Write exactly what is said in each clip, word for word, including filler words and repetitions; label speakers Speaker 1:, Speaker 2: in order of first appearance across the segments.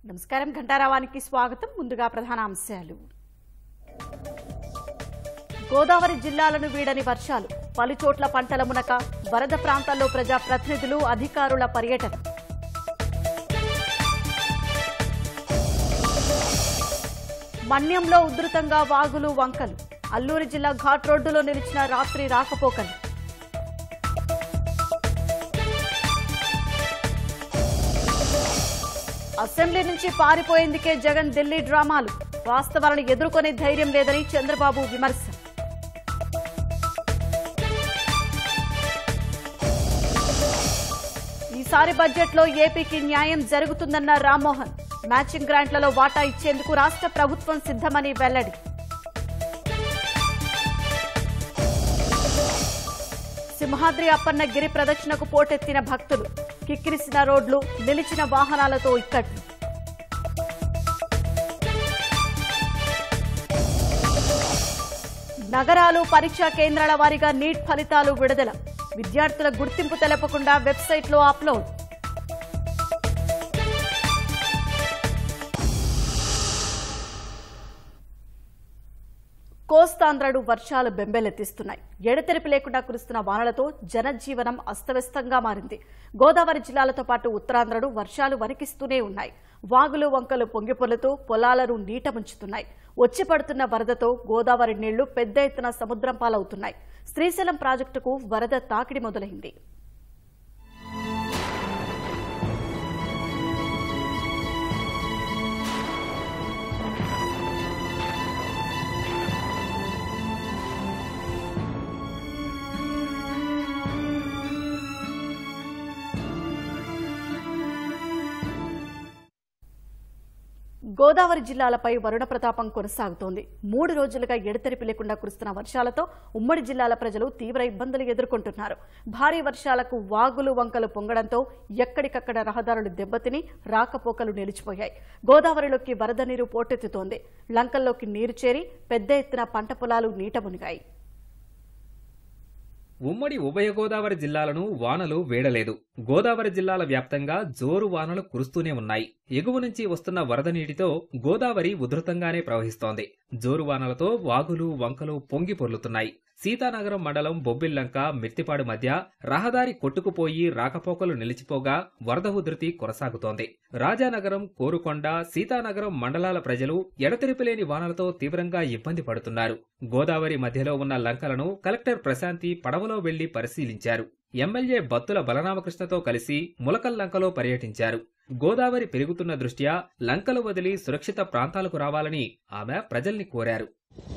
Speaker 1: నమస్కారం ఘంటారావానికి స్వాగతం. ముందుగా ప్రధాన అంశాలు. గోదావరి జిల్లాలను వీడని వర్షాలు, పలుచోట్ల పంటల మునక, వరద ప్రాంతాల్లో ప్రజా ప్రతినిధులు అధికారుల పర్యటన. మన్యంలో ఉధృతంగా వాగులు వంకలు, అల్లూరి జిల్లా ఘాట్ రోడ్డులో నిలిచిన రాత్రి రాకపోకలు. అసెంబ్లీ నుంచి పారిపోయేందుకే జగన్ ఢిల్లీ డ్రామాలు, వాస్తవాలను ఎదుర్కొనే ధైర్యం లేదని చంద్రబాబు విమర్శ. ఈసారి బడ్జెట్లో ఏపీకి న్యాయం జరుగుతుందన్న రామ్మోహన్, మ్యాచింగ్ గ్రాంట్లలో వాటా ఇచ్చేందుకు రాష్ట్ర ప్రభుత్వం సిద్ధమని వెల్లడి. సింహాద్రి అప్పన్న గిరి ప్రదక్షిణకు పోటెత్తిన భక్తులు, కిక్కిరిసిన రోడ్లు, నిలిచిన వాహనాలతో ఇక్కట్లు. నగరాలు, పరీక్షా కేంద్రాల వారీగా నీట్ ఫలితాలు విడుదల, విద్యార్థుల గుర్తింపు తెలపకుండా వెబ్సైట్లో అప్లోడ్. కోస్తాంధ్రడు వర్షాలు బెంబేలెత్తిస్తున్నాయి. ఎడతెరిపి లేకుండా కురుస్తున్న వానలతో జనజీవనం అస్తవ్యస్తంగా మారింది. గోదావరి జిల్లాలతో పాటు ఉత్తరాంధ్రడు వర్షాలు వణికిస్తూనే ఉన్నాయి. వాగులు వంకలు పొంగిపొర్లుతూ పొలాలను నీట ముంచుతున్నాయి. వచ్చి పడుతున్న వరదతో గోదావరి నీళ్లు పెద్ద ఎత్తున సముద్రం పాలవుతున్నాయి. శ్రీశైలం ప్రాజెక్టుకు వరద తాకిడి మొదలైంది. గోదావరి జిల్లాలపై వరుణ ప్రతాపం కొనసాగుతోంది. మూడు రోజులుగా ఎడతెరిపి లేకుండా కురుస్తున్న వర్షాలతో ఉమ్మడి జిల్లాల ప్రజలు తీవ్ర ఇబ్బందులు ఎదుర్కొంటున్నారు. భారీ వర్షాలకు వాగులు వంకలు పొంగడంతో ఎక్కడికక్కడ రహదారులు దెబ్బతిని రాకపోకలు నిలిచిపోయాయి. గోదావరిలోకి వరద నీరు పోటెత్తుతోంది. లంకల్లోకి నీరు చేరి పెద్ద ఎత్తున పంట పొలాలు నీట మునిగాయి.
Speaker 2: ఉమ్మడి ఉభయ గోదావరి జిల్లాలను వానలు వేడలేదు. గోదావరి జిల్లాల వ్యాప్తంగా జోరు వానలు కురుస్తూనే ఉన్నాయి. ఎగువ నుంచి వస్తున్న వరద నీటితో గోదావరి ఉధృతంగానే ప్రవహిస్తోంది. జోరు వానలతో వాగులు వంకలు పొంగి పొర్లుతున్నాయి. సీతానగరం మండలం బొబ్బిల్లంక, మిర్తిపాడు మధ్య రహదారి కొట్టుకుపోయి రాకపోకలు నిలిచిపోగా వరద ఉధృతి కొనసాగుతోంది. రాజానగరం, కోరుకొండ, సీతానగరం మండలాల ప్రజలు ఎడతెరిపిలేని వానలతో తీవ్రంగా ఇబ్బంది పడుతున్నారు. గోదావరి మధ్యలో ఉన్న లంకలను కలెక్టర్ ప్రశాంతి పడవలో వెళ్లి పరిశీలించారు. ఎమ్మెల్యే బత్తుల బలరామకృష్ణతో కలిసి ములకల్లంకలో పర్యటించారు. గోదావరి పెరుగుతున్న దృష్ట్యా లంకలు వదిలి సురక్షిత ప్రాంతాలకు రావాలని ఆమె ప్రజల్ని కోరారు.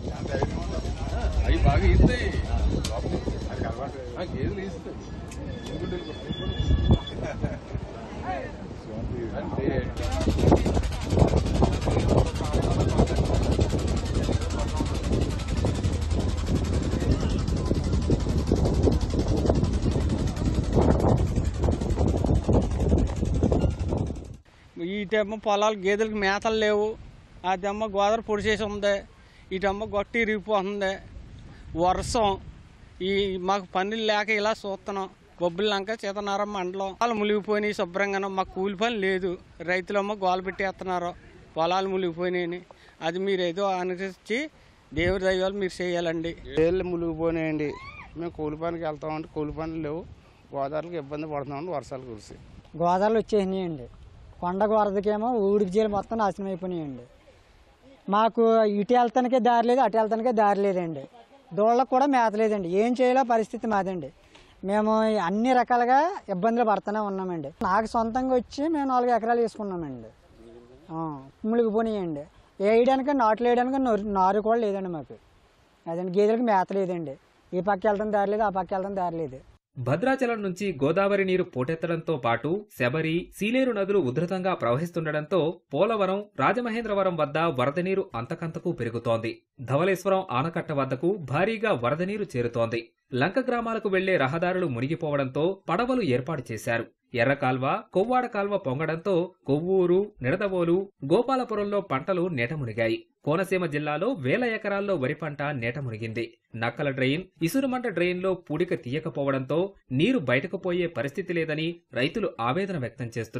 Speaker 3: ఇటేమో పొలాలు గేదెలకు మేతలు లేవు, అదేమో గోదావరి పొడిచేసి ఉంది, ఇటేమో గొట్టి ఇరిగిపోతుంది. వర్షం ఈ మాకు పనులు లేక ఇలా చూస్తున్నాం. బొబ్బిల్లంక, సీతానగరం మండలం పొలాలు మునిగిపోయినాయి. శుభ్రంగా మాకు కూలి పని లేదు. రైతులేమో గోల పెట్టేస్తున్నారు, పొలాలు మునిగిపోయినాయని. అది మీరు ఏదో అనుసరించి దేవుడి దైవాలు మీరు చేయాలండి.
Speaker 4: ఏళ్ళు మునిగిపోయినాయండి. మేము కూలి పనికి వెళ్తామంటే కూలి పనులు లేవు. గోదావరికి ఇబ్బంది పడుతున్నామండి వర్షాలు కురిసి.
Speaker 5: గోదావరిలో వచ్చేసినాయండి. కొండ గోరదకేమో ఊడికి జీలు మొత్తం నాశనం అయిపోయినాయండి. మాకు ఇటు వెళ్తానికే దారి లేదు, అటు వెళ్తానికే దారి లేదండి. దోళ్ళకు కూడా మేత లేదండి. ఏం చేయాలో పరిస్థితి మాదండి. మేము అన్ని రకాలుగా ఇబ్బందులు పడుతూనే ఉన్నామండి. నాకు సొంతంగా వచ్చి మేము నాలుగు ఎకరాలు వేసుకున్నామండి. మునిగిపోయినాయండి. వేయడానికి నాట్లు వేయడానికి నారు కూడా లేదండి మాకు. అదండి గేదెలకు మేత లేదండి. ఈ పక్క వెళ్తాం దారి లేదు, ఆ పక్క వెళ్తాం దారి లేదు.
Speaker 2: భద్రాచలం నుంచి గోదావరి నీరు పోటెత్తడంతో పాటు శబరి, సీలేరు నదులు ఉధృతంగా ప్రవహిస్తుండటంతో పోలవరం, రాజమహేంద్రవరం వద్ద వరద నీరు అంతకంతకు పెరుగుతోంది. ధవళేశ్వరం ఆనకట్ట వద్దకు భారీగా వరద నీరు చేరుతోంది. లంక గ్రామాలకు వెళ్లే రహదారులు మునిగిపోవడంతో పడవలు ఏర్పాటు చేశారు. ఎర్రకాల్వ, కొవ్వాడ కాల్వ పొంగడంతో కొవ్వూరు, నిడదవోలు, గోపాలపురంలో పంటలు నేట మునిగాయి. కోనసీమ జిల్లాలో వేల ఎకరాల్లో వరి పంట నేట మునిగింది. నక్కల డ్రెయిన్, ఇసురుమంట డ్రెయిన్లో పూడిక తీయకపోవడంతో నీరు బయటకు పోయే పరిస్థితి లేదని రైతులు ఆవేదన వ్యక్తం చేస్తున్నారు.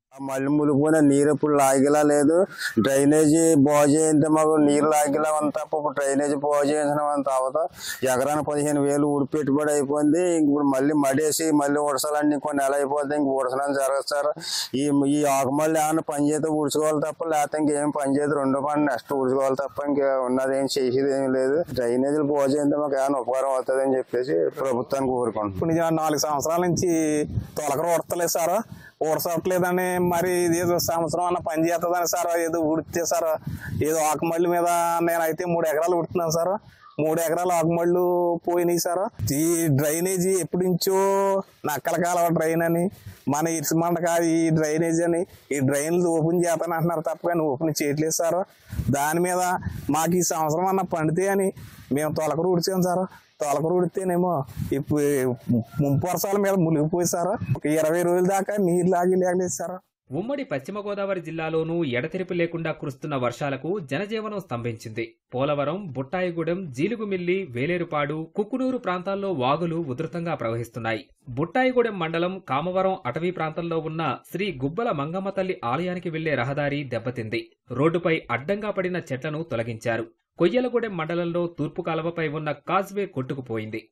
Speaker 6: మళ్ళీ ములిపోయిన నీరు ఇప్పుడు లాగేలా లేదు. డ్రైనేజీ బాగు చేయంటే మాకు నీరు లాగేలా ఉంది తప్ప ఇప్పుడు డ్రైనేజీ బాగు చేయించడం తర్వాత ఎకరానికి పదిహేను వేలు ఊడి పెట్టుబడి అయిపోయింది. ఇప్పుడు మళ్ళీ మడేసి మళ్ళీ ఉడసాలంటే ఇంకో నెల అయిపోతుంది. ఇంక ఉడసలని జరగదు సార్. ఈ ఈ ఆకుమల్లి ఏమన్నా పని చేస్తే ఉడుచుకోవాలి తప్ప లేకపోతే ఇంకేం పని చేయదు. రెండో పని నెక్స్ట్ ఉడుచుకోవాలి తప్ప ఇంకా ఉన్నది ఏం చేసేది ఏమి లేదు. డ్రైనేజీలు బాగు చేయంటే మాకు ఏమైనా ఉపకారం అవుతుంది అని చెప్పేసి ప్రభుత్వానికి కోరుకుంటున్నాం.
Speaker 7: ఇప్పుడు నాలుగు సంవత్సరాల నుంచి తొలకర ఉడతలేదు సార్. ఊడసట్లేదని మరి ఏదో సంవత్సరం అన్న పని చేస్తుందని సార్ ఏదో ఉడితే సార్. ఏదో ఆకుమల్లి మీద నేనైతే మూడు ఎకరాలు ఉడుతున్నాను సార్. మూడు ఎకరాలు ఆకుమళ్ళు పోయినాయి సార్. ఈ డ్రైనేజీ ఎప్పటి నుంచో నక్కల కాలువ డ్రైన్ అని మన ఇరిసిమండ కాదు ఈ డ్రైనేజీ అని ఈ డ్రైన్లు ఓపెన్ చేస్తాను అంటున్నారు తప్ప కానీ ఓపెన్ చేయట్లేదు సార్. దాని మీద మాకు ఈ సంవత్సరం అన్న పండితే అని మేము తొలకరు ఉడిచాం సార్. తొలకరు ఉడితేనేమో ఇప్పుడు ముంపు వర్షాల మీద మునిగిపోయి సార్. ఒక ఇరవై రోజుల దాకా నీరు లాగి లేకలేదు సార్.
Speaker 2: ఉమ్మడి పశ్చిమ గోదావరి జిల్లాలోనూ ఎడతెరిపి లేకుండా కురుస్తున్న వర్షాలకు జనజీవనం స్తంభించింది. పోలవరం, బుట్టాయిగూడెం, జీలుగుమిల్లి, వేలేరుపాడు, కుక్కునూరు ప్రాంతాల్లో వాగులు ఉధృతంగా ప్రవహిస్తున్నాయి. బుట్టాయిగూడెం మండలం కామవరం అటవీ ప్రాంతంలో ఉన్న శ్రీ గుబ్బల మంగమ్మ తల్లి ఆలయానికి వెళ్లే రహదారి దెబ్బతింది. రోడ్డుపై అడ్డంగా పడిన చెట్లను తొలగించారు. కొయ్యలగూడెం మండలంలో తూర్పు కాలువపై ఉన్న కాజ్వే కొట్టుకుపోయింది.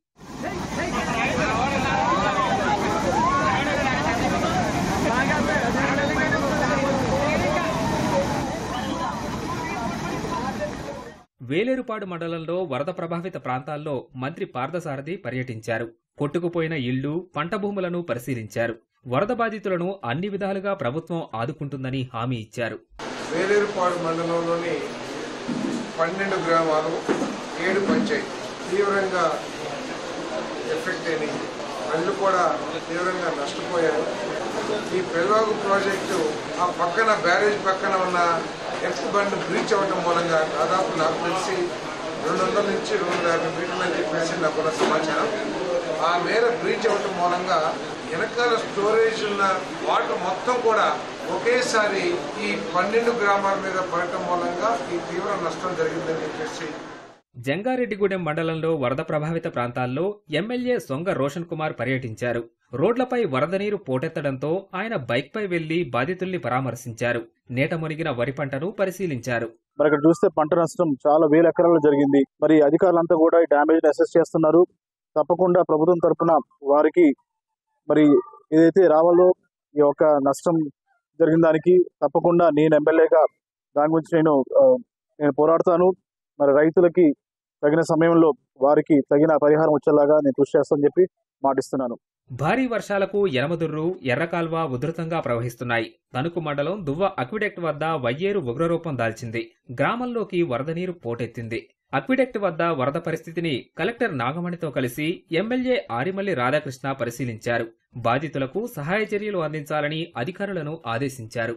Speaker 2: వేలేరుపాడు మండలంలో వరద ప్రభావిత ప్రాంతాల్లో మంత్రి పార్థసారథి పర్యటించారు. కొట్టుకుపోయిన ఇళ్లు, పంట భూములను పరిశీలించారు. వరద బాధితులను అన్ని విధాలుగా ప్రభుత్వం ఆదుకుంటుందని హామీ ఇచ్చారు.
Speaker 8: వేలేరుపాడు మండలంలోని పన్నెండు గ్రామాలు, ఏడు పంచాయతీ తీవ్రంగా ఎఫెక్ట్ అయినాయి. ప్రజలు కూడా తీవ్రంగా నష్టపోయారు. ఈ పెల్వాగు ప్రాజెక్టు ఆ పక్కన బ్యారేజ్ పక్కన ఉన్న ఎక్స్ బండ్ బ్రీచ్ అవ్వడం మూలంగా దాదాపు నాకు తెలిసి రెండు వందల నుంచి రెండు వందల యాభై మీటర్లు అని చెప్పేసి నాకు సమాచారం. ఆ మేర బ్రీచ్ అవ్వడం మూలంగా వెనకాల స్టోరేజ్ ఉన్న వాటర్ మొత్తం కూడా ఒకేసారి ఈ పన్నెండు గ్రామాల మీద పడటం మూలంగా ఈ తీవ్ర నష్టం జరిగిందని చెప్పేసి.
Speaker 2: జంగారెడ్డిగూడెం మండలంలో వరద ప్రభావిత ప్రాంతాల్లో ఎమ్మెల్యే సొంగ రోషన్ కుమార్ పర్యటించారు. రోడ్లపై వరద నీరు పోటెత్తడంతో ఆయన బైక్పై వెళ్లి బాధితుల్ని పరామర్శించారు. నేట మునిగిన వరి పంటను పరిశీలించారు.
Speaker 9: మరి ఇక్కడ చూస్తే పంట నష్టం చాలా వేల ఎకరాల్లో జరిగింది. మరి అధికారులంతా కూడా ఈ డ్యామేజ్ అసెస్ చేస్తున్నారు. తప్పకుండా ప్రభుత్వం తరఫున వారికి మరి ఏదైతే రావాలో ఈ యొక్క నష్టం జరిగిన దానికి తప్పకుండా నేను ఎమ్మెల్యేగా దాని గురించి నేను నేను పోరాడతాను. మరి రైతులకి తగిన సమయంలో వారికి తగిన పరిహారం వచ్చేలాగా నేను కృషి చేస్తానని చెప్పి మాటిస్తున్నాను.
Speaker 2: భారీ వర్షాలకు యనమదుర్రు, ఎర్రకాల్వ ఉధృతంగా ప్రవహిస్తున్నాయి. తణుకు మండలం దువ్వ అక్విడెక్ట్ వద్ద వయ్యేరు ఉగ్రరూపం దాల్చింది. గ్రామంలోకి వరద నీరు పోటెత్తింది. అక్విడెక్ట్ వద్ద వరద పరిస్థితిని కలెక్టర్ నాగమణితో కలిసి ఎమ్మెల్యే ఆరిమల్లి రాధాకృష్ణ పరిశీలించారు. బాధితులకు సహాయ చర్యలు అందించాలని అధికారులను ఆదేశించారు.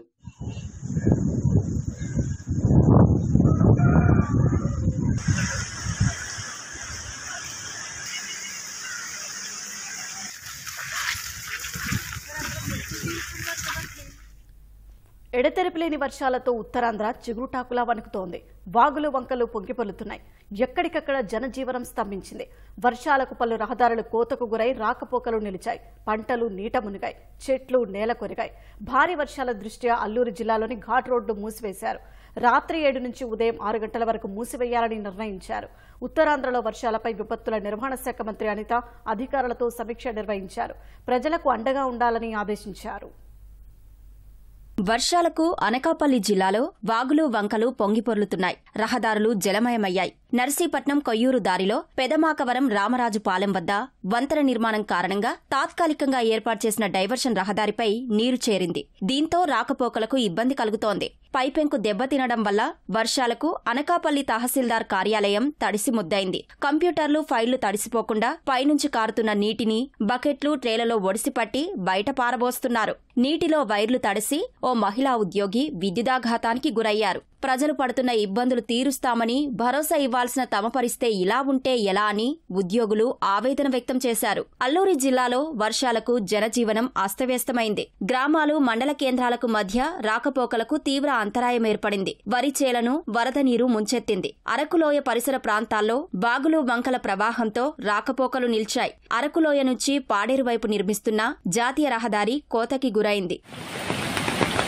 Speaker 1: ఎడతెరిపిలేని వర్షాలతో ఉత్తరాంధ్ర చిగురుటాకులా వణుకుతోంది. వాగులు వంకలు పొంగిపొల్లుతున్నాయి. ఎక్కడికక్కడ జనజీవనం స్తంభించింది. వర్షాలకు పలు రహదారులు కోతకు గురై రాకపోకలు నిలిచాయి. పంటలు నీట మునిగాయి. చెట్లు నేల కొరిగాయి. భారీ వర్షాల దృష్ట్యా అల్లూరు జిల్లాలోని ఘాట్ రోడ్డు మూసివేశారు. రాత్రి ఏడు నుంచి ఉదయం ఆరు గంటల వరకు మూసివేయాలని నిర్ణయించారు. ఉత్తరాంధ్రలో వర్షాలపై విపత్తుల నిర్వహణ శాఖ మంత్రి అనిత అధికారులతో సమీక్ష నిర్వహించారు. ప్రజలకు అండగా ఉండాలని ఆదేశించారు.
Speaker 10: వర్షాలకు అనకాపల్లి జిల్లాలో వాగులు వంకలు పొంగిపొర్లుతున్నాయి. రహదారులు జలమయమయ్యాయి. నర్సీపట్నం కొయ్యూరు దారిలో పెదమాకవరం రామరాజుపాలెం వద్ద వంతెన నిర్మాణం కారణంగా తాత్కాలికంగా ఏర్పాటు చేసిన డైవర్షన్ రహదారిపై నీరు చేరింది. దీంతో రాకపోకలకు ఇబ్బంది కలుగుతోంది. పైపెంకు దెబ్బతినడం వల్ల వర్షాలకు అనకాపల్లి తహసీల్దార్ కార్యాలయం తడిసి ముద్దైంది. కంప్యూటర్లు, ఫైళ్లు తడిసిపోకుండా పైనుంచి కారుతున్న నీటిని బకెట్లు, ట్రేలలో ఒడిసిపట్టి బయట పారబోస్తున్నారు. నీటిలో వైర్లు తడిసి ఓ మహిళా ఉద్యోగి విద్యుదాఘాతానికి గురయ్యారు. ప్రజలు పడుతున్న ఇబ్బందులు తీరుస్తామని భరోసా ఇవ్వాల్సిన తమ పరిస్థితే ఇలా ఉంటే ఎలా అని ఉద్యోగులు ఆవేదన వ్యక్తం చేశారు. అల్లూరి జిల్లాలో వర్షాలకు జనజీవనం అస్తవ్యస్తమైంది. గ్రామాలు, మండల కేంద్రాలకు మధ్య రాకపోకలకు తీవ్ర అంతరాయం ఏర్పడింది. వరి చేలను వరద నీరు ముంచెత్తింది. అరకులోయ పరిసర ప్రాంతాల్లో బాగులు వంకల ప్రవాహంతో రాకపోకలు నిలిచాయి. అరకులోయ నుంచి పాడేరు వైపు నిర్మిస్తున్న జాతీయ రహదారి కోతకి గురైంది.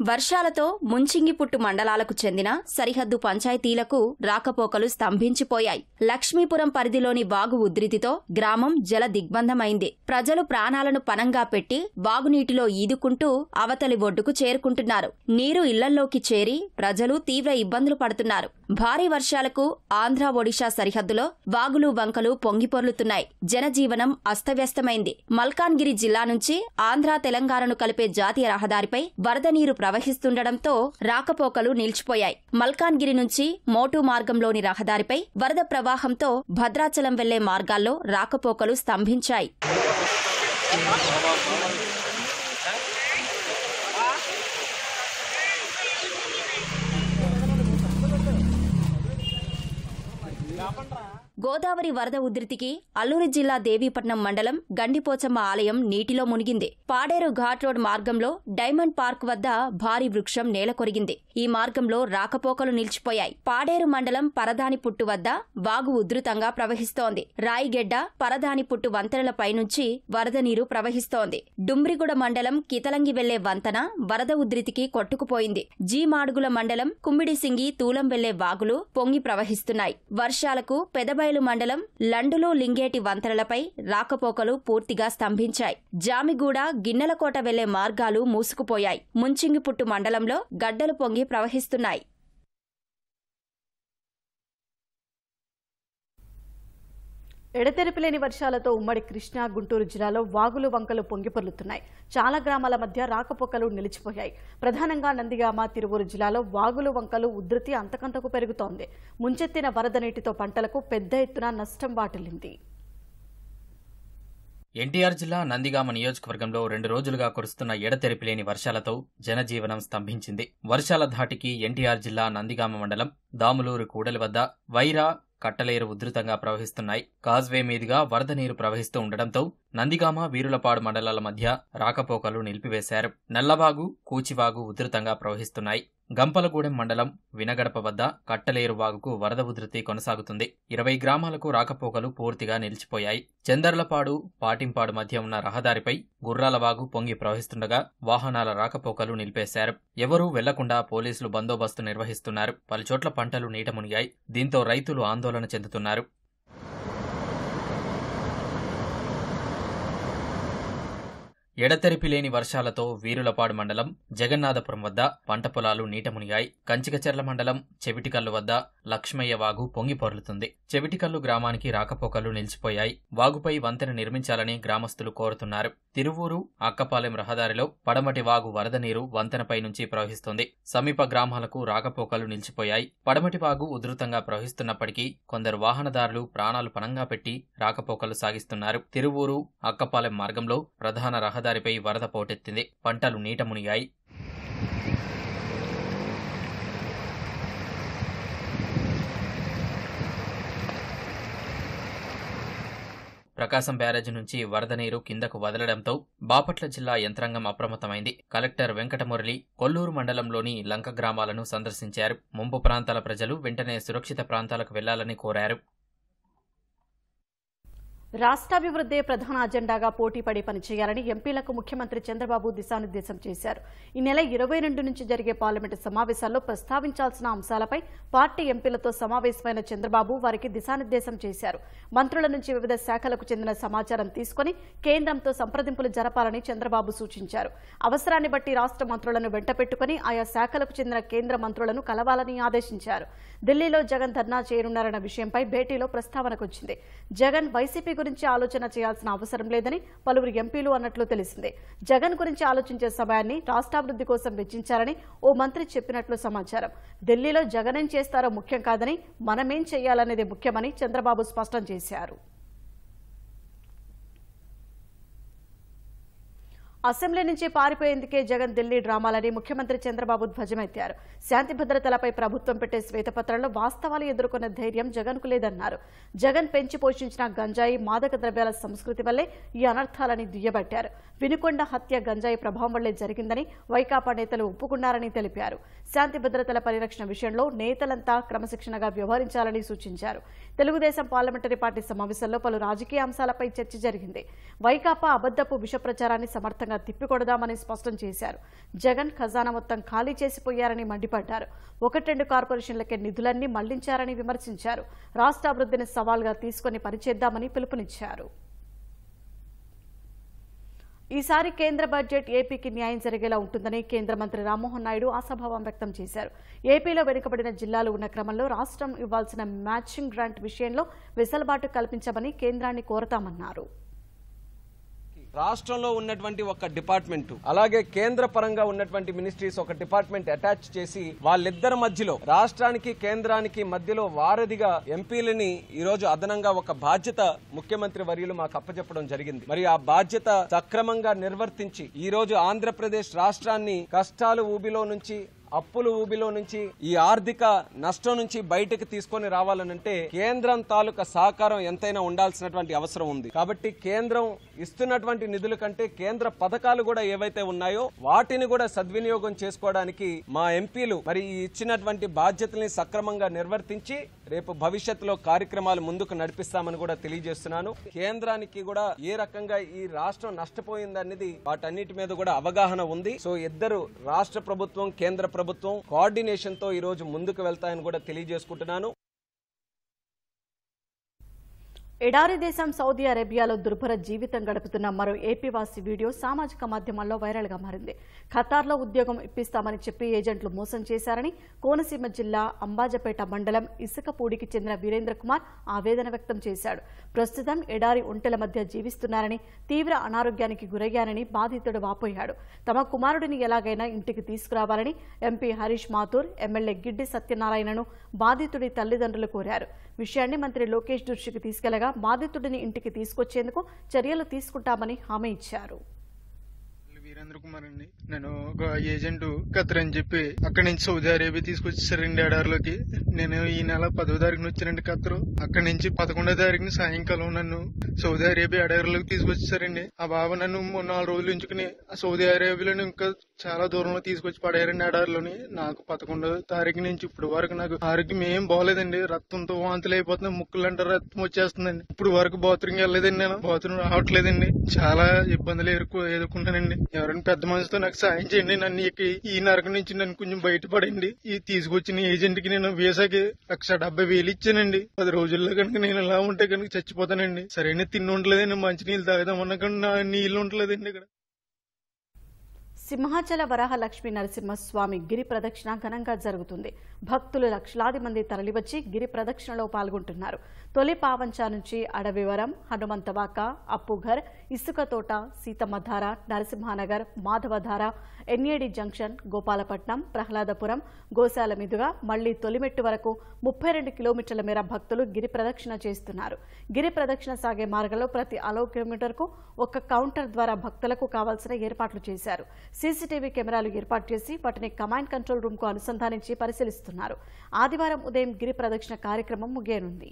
Speaker 10: వర్షాలతో ముంచింగిపుట్టు మండలాలకు చెందిన సరిహద్దు పంచాయతీలకు రాకపోకలు స్తంభించిపోయాయి. లక్ష్మీపురం పరిధిలోని వాగు ఉధృతితో గ్రామం జల దిగ్బంధమైంది. ప్రజలు ప్రాణాలను పణంగా పెట్టి వాగునీటిలో ఈదుకుంటూ అవతలి ఒడ్డుకు చేరుకుంటున్నారు. నీరు ఇళ్లల్లోకి చేరి ప్రజలు తీవ్ర ఇబ్బందులు పడుతున్నారు. భారీ వర్షాలకు ఆంధ్ర ఒడిషా సరిహద్దులో వాగులు వంకలు పొంగిపొర్లుతున్నాయి. జనజీవనం అస్తవ్యస్తమైంది. మల్కాన్గిరి జిల్లా నుంచి ఆంధ్ర తెలంగాణను కలిపే జాతీయ రహదారిపై వరద నీరు ప్రవహిస్తుండటంతో రాకపోకలు నిలిచిపోయాయి. మల్కాన్గిరి నుంచి మోటు మార్గంలోని రహదారిపై వరద ప్రవాహంతో భద్రాచలం వెళ్లే మార్గాల్లో రాకపోకలు స్తంభించాయి. గోదావరి వరద ఉధృతికి అల్లూరి జిల్లా దేవీపట్నం మండలం గండిపోచమ్మ ఆలయం నీటిలో మునిగింది. పాడేరు ఘాట్ రోడ్ మార్గంలో డైమండ్ పార్క్ వద్ద భారీ వృక్షం నేలకొరిగింది. ఈ మార్గంలో రాకపోకలు నిలిచిపోయాయి. పాడేరు మండలం పరదానిపుట్టు వద్ద వాగు ఉధృతంగా ప్రవహిస్తోంది. రాయిగెడ్డ పరదానిపుట్టు వంతెనలపై నుంచి వరద నీరు ప్రవహిస్తోంది. డుమ్రిగూడ మండలం కితలంగి వెళ్లే వంతెన వరద ఉధృతికి కొట్టుకుపోయింది. జీమాడుగుల మండలం కుమ్మిడిసింగి తూలం వెళ్లే వాగులు పొంగి ప్రవహిస్తున్నాయి. వర్షాలకు పెదబైలు మండలం లండులు లింగేటి వంతెనలపై రాకపోకలు పూర్తిగా స్తంభించాయి. జామిగూడ గిన్నెలకోట వెళ్లే మార్గాలు మూసుకుపోయాయి. ముంచింగిపుట్టు మండలంలో గడ్డలు పొంగి ప్రవహిస్తున్నాయి.
Speaker 1: ఎడతెరిపిలేని వర్షాలతో ఉమ్మడి కృష్ణా గుంటూరు జిల్లాలో వాగులు వంకలు పొంగిపొర్లుతున్నాయి. చాలా గ్రామాల మధ్య రాకపోకలు నిలిచిపోయాయి. ప్రధానంగా నందిగామ తిరువూరు జిల్లాలో వాగులు వంకలు ఉధృతి అంతకంతకు పెరుగుతోంది. ముంచెత్తిన వరద నీటితో పంటలకు పెద్ద ఎత్తున నష్టం వాటిల్లింది.
Speaker 11: ఎన్టీఆర్ జిల్లా నందిగామ నియోజకవర్గంలో రెండు రోజులుగా కురుస్తున్న ఎడతెరిపిలేని వర్షాలతో జనజీవనం స్తంభించింది. వర్షాల ధాటికి ఎన్టీఆర్ జిల్లా నందిగామ మండలం దాములూరు కూడలి వద్ద వైరా కట్టలేరు ఉధృతంగా ప్రవహిస్తున్నాయి. కాజ్వే మీదుగా వరద నీరు ప్రవహిస్తూ ఉండడంతో నందిగామ వీరులపాడు మండలాల మధ్య రాకపోకలు నిలిపివేశారు. నల్లవాగు కూచివాగు ఉధృతంగా ప్రవహిస్తున్నాయి. గంపలగూడెం మండలం వినగడప వద్ద కట్టలేరు వాగుకు వరద ఉధృతి కొనసాగుతుంది. ఇరవై గ్రామాలకు రాకపోకలు పూర్తిగా నిలిచిపోయాయి. చందర్లపాడు పాటింపాడు మధ్య ఉన్న రహదారిపై గుర్రాలవాగు పొంగి ప్రవహిస్తుండగా వాహనాల రాకపోకలు నిలిపేశారు. ఎవరూ వెళ్లకుండా పోలీసులు బందోబస్తు నిర్వహిస్తున్నారు. పలుచోట్ల పంటలు నీట మునిగాయి. దీంతో రైతులు ఆందోళన చెందుతున్నారు. ఎడతెరిపిలేని వర్షాలతో వీరులపాడు మండలం జగన్నాథపురం వద్ద పంట పొలాలు నీట మునిగాయి. కంచికచెర్ల మండలం చెవిటికల్లు వద్ద లక్ష్మయ్య వాగు పొంగి పొర్లుతుంది. చెవిటికల్లు గ్రామానికి రాకపోకలు నిలిచిపోయాయి. వాగుపై వంతెన నిర్మించాలని గ్రామస్తులు కోరుతున్నారు. తిరువూరు అక్కపాలెం రహదారిలో పడమటి వాగు వరద నీరు వంతెనపై నుంచి ప్రవహిస్తుంది. సమీప గ్రామాలకు రాకపోకలు నిలిచిపోయాయి. పడమటి వాగు ఉధృతంగా ప్రవహిస్తున్నప్పటికీ కొందరు వాహనదారులు ప్రాణాలు పణంగా పెట్టి రాకపోకలు సాగిస్తున్నారు. తిరువూరు అక్కపాలెం మార్గంలో ప్రధాన రహదారిపై వరద పోటెత్తింది. పంటలు నీట మునిగాయి. ప్రకాశం బ్యారేజీ నుంచి వరద నీరు కిందకు వదలడంతో బాపట్ల జిల్లా యంత్రాంగం అప్రమత్తమైంది. కలెక్టర్ వెంకటమురళి కొల్లూరు మండలంలోని లంక గ్రామాలను సందర్శించారు. ముంపు ప్రాంతాల ప్రజలు వెంటనే సురక్షిత ప్రాంతాలకు వెళ్లాలని కోరారు.
Speaker 1: రాష్ట్రాభివృద్ధే ప్రధాన అజెండాగా పోటీపడి పనిచేయాలని ఎంపీలకు ముఖ్యమంత్రి చంద్రబాబు దిశానిర్దేశం చేశారు. ఈ నెల ఇరవై రెండు నుంచి జరిగే పార్లమెంటు సమావేశాల్లో ప్రస్తావించాల్సిన అంశాలపై పార్టీ ఎంపీలతో సమావేశమైన చంద్రబాబు వారికి దిశానిర్దేశం చేశారు. మంత్రుల నుంచి వివిధ శాఖలకు చెందిన సమాచారం తీసుకుని కేంద్రంతో సంప్రదింపులు జరపాలని చంద్రబాబు సూచించారు. అవసరాన్ని బట్టి రాష్ట్ర మంత్రులను వెంటపెట్టుకుని ఆయా శాఖలకు చెందిన కేంద్ర మంత్రులను కలవాలని ఆదేశించారు. ఢిల్లీలో జగన్ ధర్నా చేయనున్నారన్న విషయంపై భేటీలో ప్రస్తావనకొచ్చింది. జగన్ వైసీపీ గురించి ఆలోచన చేయాల్సిన అవసరం లేదని పలువురు ఎంపీలు అన్నట్లు తెలిసిందే. జగన్ గురించి ఆలోచించే సమయాన్ని రాష్ట్రాభివృద్ధి కోసం వెచ్చించాలని ఓ మంత్రి చెప్పినట్లు సమాచారం. ఢిల్లీలో జగన్ ఏం చేస్తారో ముఖ్యం కాదని మనమేం చేయాలనేది ముఖ్యమని చంద్రబాబు స్పష్టం చేశారు. అసెంబ్లీ నుంచి పారిపోయేందుకే జగన్ ఢిల్లీ డ్రామాలని ముఖ్యమంత్రి చంద్రబాబు ధ్వజమెత్తారు. శాంతి భద్రతలపై ప్రభుత్వం పెట్టే శ్వేతపత్రంలో వాస్తవాలు ఎదుర్కొనే ధైర్యం జగన్కు లేదన్నారు. జగన్ పెంచి పోషించిన గంజాయి మాదక ద్రవ్యాల సంస్కృతి వల్లే ఈ అనర్థాలని దుయ్యబట్టారు. వినుకొండ హత్య గంజాయి ప్రభావం వల్లే జరిగిందని వైకాపా నేతలు ఒప్పుకున్నారని తెలిపారు. శాంతి భద్రతల పరిరక్షణ విషయంలో నేతలంతా క్రమశిక్షణగా వ్యవహరించాలని సూచించారు. తెలుగుదేశం పార్లమెంటరీ పార్టీ సమావేశంలో పలు రాజకీయ అంశాలపై చర్చ జరిగింది. వైకాపా అబద్దపు విష ప్రచారాన్ని సమర్థంగా వచ్చినా తిప్పికొడదామని స్పష్టం చేశారు. జగన్ ఖజానా మొత్తం ఖాళీ చేసిపోయారని మండిపడ్డారు. ఒకటి రెండు కార్పొరేషన్లకే నిధులన్నీ మళ్లించారని విమర్శించారు. రాష్ట్ర అభివృద్ధిని సవాల్గా తీసుకుని పనిచేద్దామని పిలుపునిచ్చారు. ఈసారి కేంద్ర బడ్జెట్ ఏపీకి న్యాయం జరిగేలా ఉంటుందని కేంద్ర మంత్రి రామ్మోహన్ నాయుడు ఆశాభావం వ్యక్తం చేశారు. ఏపీలో వెనుకబడిన జిల్లాలు ఉన్న క్రమంలో రాష్ట్రం ఇవ్వాల్సిన మ్యాచింగ్ గ్రాంట్ విషయంలో వెసులుబాటు కల్పించమని కేంద్రాన్ని కోరతామన్నారు.
Speaker 12: రాష్ట్రంలో ఉన్నటువంటి ఒక డిపార్ట్మెంట్ అలాగే కేంద్ర పరంగా ఉన్నటువంటి మినిస్ట్రీస్ ఒక డిపార్ట్మెంట్ అటాచ్ చేసి వాళ్ళిద్దరి మధ్యలో రాష్ట్రానికి కేంద్రానికి మధ్యలో వారధిగా ఎంపీలని ఈ రోజు అదనంగా ఒక బాధ్యత ముఖ్యమంత్రి వర్యులు మాకు అప్పచెప్పడం జరిగింది. మరి ఆ బాధ్యత సక్రమంగా నిర్వర్తించి ఈ రోజు ఆంధ్రప్రదేశ్ రాష్ట్రాన్ని కష్టాలు ఊబిలో నుంచి అప్పుల ఊబిలో నుంచి ఈ ఆర్థిక నష్టం నుంచి బయటకు తీసుకొని రావాలనంటే కేంద్రం తాలూకా సహకారం ఎంతైనా ఉండాల్సినటువంటి అవసరం ఉంది. కాబట్టి కేంద్రం ఇస్తున్నటువంటి నిధుల కంటే కేంద్ర పథకాలు కూడా ఏవైతే ఉన్నాయో వాటిని కూడా సద్వినియోగం చేసుకోవడానికి మా ఎంపీలు మరి ఇచ్చినటువంటి బాధ్యతల్ని సక్రమంగా నిర్వర్తించి రేపు భవిష్యత్తులో కార్యక్రమాలు ముందుకు నడిపిస్తామని కూడా తెలియజేస్తున్నాను. కేంద్రానికి కూడా ఏ రకంగా ఈ రాష్ట్రం నష్టపోయిందనేది వాటన్నిటి మీద కూడా అవగాహన ఉంది. సో ఇద్దరు రాష్ట్ర ప్రభుత్వం కేంద్ర ప్రభుత్వం కోఆర్డినేషన్ తో ఈ రోజు ముందుకు వెళ్తాయని కూడా తెలియజేసుకుంటున్నాను.
Speaker 1: ఎడారి దేశం సౌదీ అరేబియాలో దుర్భర జీవితం గడుపుతున్న మరో ఏపీవాసి వీడియో సామాజిక మాధ్యమాల్లో వైరల్గా మారింది. ఖతార్లో ఉద్యోగం ఇప్పిస్తామని చెప్పి ఏజెంట్లు మోసం చేశారని కోనసీమ జిల్లా అంబాజపేట మండలం ఇసుకపూడికి చెందిన వీరేంద్ర కుమార్ ఆవేదన వ్యక్తం చేశాడు. ప్రస్తుతం ఎడారి ఒంటెల మధ్య జీవిస్తున్నారని, తీవ్ర అనారోగ్యానికి గురయ్యానని బాధితుడు వాపోయాడు. తమ కుమారుడిని ఎలాగైనా ఇంటికి తీసుకురావాలని ఎంపీ హరీష్ మాథూర్, ఎమ్మెల్యే గిడ్డి సత్యనారాయణను బాధితుడి తల్లిదండ్రులు కోరారు. విషయాన్ని మంత్రి లోకేష్ దృష్టికి తీసుకెళ్లగా బాధితుడిని ఇంటికి తీసుకొచ్చేందుకు చర్యలు తీసుకుంటామని హామీ ఇచ్చారు.
Speaker 13: వీరేంద్ర కుమార్ అండి, నేను ఒక ఏజెంట్ ఖతర్ అని చెప్పి అక్కడి నుంచి సౌదీ అరేబియా తీసుకొచ్చేసారండి ఎడారిలోకి. నేను ఈ నెల పదో తారీఖున వచ్చానండి ఖతర్. అక్కడి నుంచి పదకొండో తారీఖున సాయంకాలం నన్ను సౌదీ అరేబియా ఎడారిలోకి తీసుకొచ్చేసారండి. ఆ బాబు నన్ను నాలుగు రోజులు ఉంచుకుని సౌదీ అరేబియాలో ఇంకా చాలా దూరంలో తీసుకొచ్చి పడేయారండి ఎడారిలోని. నాకు పదకొండో తారీఖు నుంచి ఇప్పుడు వరకు నాకు ఆరోగ్యం ఏం బాగోలేదండి. రక్తంతో వాంతులు అయిపోతుంది, ముక్కులంటే రక్తం వచ్చేస్తుందండి. ఇప్పుడు వరకు బాత్రూమ్ వెళ్ళలేదండి, నేను బాత్రూమ్ రావట్లేదండి. చాలా ఇబ్బందులు ఎదుర్కొ ఎదుర్కొంటానండి. ఎవరైనా పెద్ద మనిషితో నాకు సాయం చేయండి. నన్ను ఈ నరకం నుంచి నన్ను కొంచెం బయటపడండి. ఈ తీసుకొచ్చిన ఏజెంట్ కి నేను వీసాకి లక్ష డెబ్బై వేలు ఇచ్చానండి. పది రోజుల్లో కనుక నేను ఇలా ఉంటే కనుక చచ్చిపోతానండి. సరైన తిండి ఉండలేదండి, మంచి నీళ్ళు తాగుదామన్నా కానీ నా నీళ్లు ఉండలేదండి. ఇక్కడ
Speaker 1: సింహాచల వరాహ లక్ష్మీ నరసింహస్వామి గిరి ప్రదక్షిణ ఘనంగా జరుగుతుంది. భక్తులు లక్షలాది మంది తరలివచ్చి గిరి ప్రదక్షిణలో పాల్గొంటున్నారు. తొలి పావంచ నుంచి అడవివరం, హనుమంతవాక, అప్పుఘర్, ఇసుక తోట, సీతమ్మధార, నరసింహానగర్, మాధవధార, ఎన్ఏడి జంక్షన్, గోపాలపట్నం, ప్రహ్లాదపురం, గోశాల మీదుగా మళ్లీ తొలిమెట్టు వరకు ముప్పై రెండు కిలోమీటర్ల మేర భక్తులు గిరి ప్రదక్షిణ చేస్తున్నారు. గిరి ప్రదక్షిణ సాగే మార్గంలో ప్రతి అలో కిలోమీటర్కు ఒక కౌంటర్ ద్వారా భక్తులకు కావాల్సిన ఏర్పాట్లు చేశారు. సీసీటీవీ కెమెరాలు ఏర్పాటు చేసి వాటిని కమాండ్ కంట్రోల్ రూమ్ కు అనుసంధానించి పరిశీలిస్తున్నారు. ఆదివారం ఉదయం గిరి ప్రదక్షిణ కార్యక్రమం ముగియనుంది.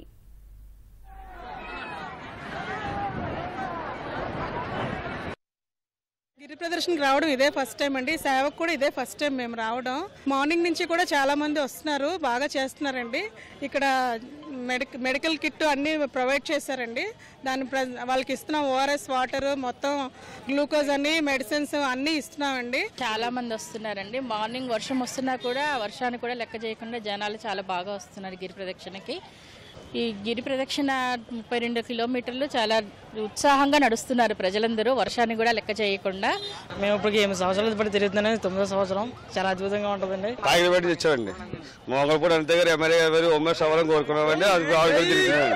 Speaker 14: గిరి ప్రదర్శనకి రావడం ఇదే ఫస్ట్ టైం అండి. సేవకు కూడా ఇదే ఫస్ట్ టైం మేము రావడం. మార్నింగ్ నుంచి కూడా చాలా మంది వస్తున్నారు, బాగా చేస్తున్నారండి. ఇక్కడ మెడిక మెడికల్ కిట్ అన్ని ప్రొవైడ్ చేశారండి. దాని వాళ్ళకి ఇస్తున్నాం ఓఆర్ఎస్ వాటర్, మొత్తం గ్లూకోజ్ అని మెడిసిన్స్ అన్ని ఇస్తున్నామండి.
Speaker 15: చాలా మంది వస్తున్నారండి. మార్నింగ్ వర్షం వస్తున్నా కూడా వర్షాన్ని కూడా లెక్క చేయకుండా జనాలు చాలా బాగా వస్తున్నారు గిరి ప్రదక్షిణకి. ఈ గిరి ప్రదక్షిణ ముప్పై రెండు కిలోమీటర్లు చాలా ఉత్సాహంగా నడుస్తున్నారు ప్రజలందరూ, వర్షాన్ని కూడా లెక్క చేయకుండా.
Speaker 16: మేము ఇప్పుడు ఎనిమిది సంవత్సరాల పాటు తిరుగుతున్నాం, తొమ్మిదో సంవత్సరం చాలా అద్భుతంగా ఉంటుందండి.
Speaker 17: తాగిన పెట్టి తెచ్చామండి. మోగల్పూడి అంతే గారు ఎమ్మెల్యే గారు ఉమ్మేష్ అవ్వాలని కోరుకున్నామండి. అది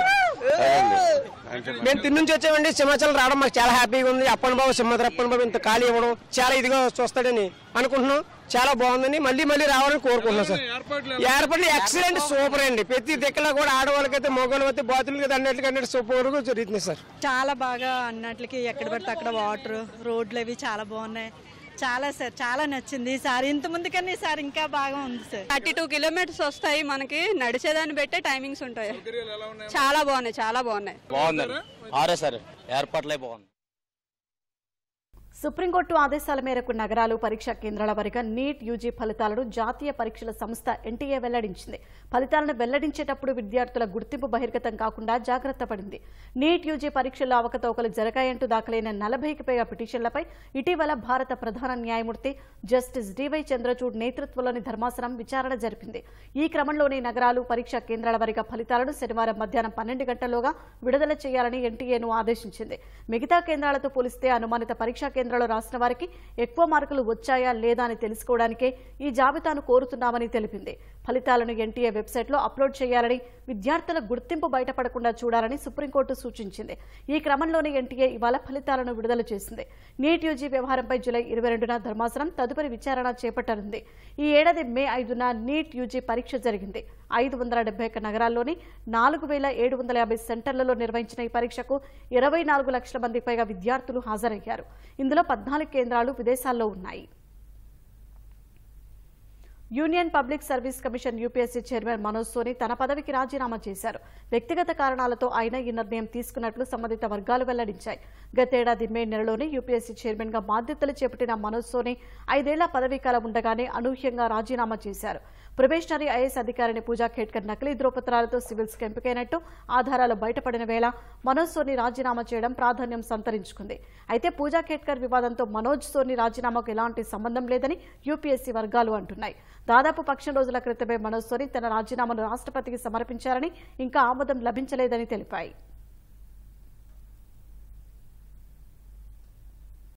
Speaker 18: మేము తిని నుంచి వచ్చామండి. సింహాచలం రావడం మాకు చాలా హ్యాపీగా ఉంది. అప్పన్ బాబు సింహాద్రి అప్పన్ బాబు ఇంత ఖాళీ ఇవ్వడం చాలా ఇదిగా చూస్తాడని అనుకుంటున్నాం. చాలా బాగుందండి. మళ్ళీ మళ్ళీ రావాలని కోరుకుంటున్నాం సార్. ఏర్పాట్లు ఎక్సలెంట్, సూపర్ అండి. ప్రతి దిక్కులా కూడా ఆడవాళ్ళకైతే మగవాళ్ళకి అయితే బాతులకి అన్నట్లకి అన్నట్టు సూపర్ గా జరుగుతుంది సార్.
Speaker 19: చాలా బాగా అన్నట్లకి ఎక్కడ పడితే అక్కడ వాటర్, రోడ్లు అవి చాలా బాగున్నాయి. చాలా సార్ చాలా నచ్చింది సార్. ఇంత ముందు కన్నా సార్ ఇంకా బాగా ఉంది సార్.
Speaker 20: థర్టీ టూ కిలోమీటర్స్ వస్తాయి మనకి. నడిచేదాన్ని బట్టే టైమింగ్స్ ఉంటాయి. చాలా బాగున్నాయి, చాలా బాగున్నాయి.
Speaker 21: బాగుందండి. ఆరే సార్ ఏర్పాట్లే బాగుంది.
Speaker 1: సుప్రీంకోర్టు ఆదేశాల మేరకు నగరాలు పరీక్షా కేంద్రాల వారీగా నీట్ యూజీ ఫలితాలను జాతీయ పరీక్షల సంస్థ ఎన్టీఏ వెల్లడించింది. ఫలితాలను వెల్లడించేటప్పుడు విద్యార్థుల గుర్తింపు బహిర్గతం కాకుండా జాగ్రత్త పడింది. నీట్ యూజీ పరీక్షల్లో అవకతవకలు జరగాయంటూ దాఖలైన నలభైకి పైగా పిటిషన్లపై ఇటీవల భారత ప్రధాన న్యాయమూర్తి జస్టిస్ డివై చంద్రచూడ్ నేతృత్వంలోని ధర్మాసనం విచారణ జరిపింది. ఈ క్రమంలోనే నగరాలు పరీక్షా కేంద్రాల వారీగా ఫలితాలను శనివారం మధ్యాహ్నం పన్నెండు గంటల్లోగా విడుదల చేయాలని ఎన్టీఏను ఆదేశించింది. మిగతా కేంద్రాలతో పోలిస్తే అనుమానిత పరీక్షా కేంద్రాల్లో రాసిన వారికి ఎక్కువ మార్కులు వచ్చాయా లేదా అని తెలుసుకోవడానికే ఈ జాబితాను కోరుతున్నామని తెలిపింది. ఫలితాలను ఎన్టీఏ వెబ్సైట్లో అప్లోడ్ చేయాలని, విద్యార్థుల గుర్తింపు బయటపడకుండా చూడాలని సుప్రీంకోర్టు సూచించింది. ఈ క్రమంలోనే ఎన్టీఏ ఇవాళ ఫలితాలను విడుదల చేసింది. నీట్ యూజీ వ్యవహారంపై జూలై ఇరవై రెండున ధర్మాసనం తదుపరి విచారణ చేపట్టనుంది. ఈ ఏడాది మే ఐదున నీట్ యూజీ పరీక్ష జరిగింది. ఐదు వందల డెబ్బై ఒక్క నగరాల్లోని నాలుగు వేల ఏడు వందల యాభై సెంటర్లలో నిర్వహించిన ఈ పరీక్షకు ఇరవై నాలుగు లక్షల మందికి పైగా విద్యార్థులు హాజరయ్యారు. ఇందులో పద్నాలుగు కేంద్రాలు విదేశాల్లో ఉన్నాయి. Union public service commission UPSC chairman Manoj Soni తన పదవికి రాజీనామా చేశారు. వ్యక్తిగత కారణాలతో ఆయన ఈ నిర్ణయం తీసుకున్నట్లు సంబంధిత వర్గాలు వెల్లడించాయి. గతేడాది మే నెలలోనే యూపీఎస్సీ చైర్మన్ గా బాధ్యతలు చేపట్టిన మనోజ్ సోని ఐదేళ్ల పదవీకాలం ఉండగానే అనూహ్యంగా రాజీనామా చేశారు. ప్రొబేషనరీ ఐఏఎస్ అధికారిని పూజా ఖేడ్కర్ నకిలీ ధ్రువపత్రాలతో సివిల్స్ కు ఎంపికైనట్టు ఆధారాలు బయటపడిన వేళ మనోజ్ సోని రాజీనామా చేయడం ప్రాధాన్యం సంతరించుకుంది. అయితే పూజా ఖేడ్కర్ వివాదంతో మనోజ్ సోని రాజీనామాకు ఎలాంటి సంబంధం లేదని యూపీఎస్సీ వర్గాలు అంటున్నాయి. దాదాపు పక్షం రోజుల క్రితమే మనోజ్ సోని తన రాజీనామాను రాష్ట్రపతికి సమర్పించారని, ఇంకా ఆమోదం లభించలేదని తెలిపాయి.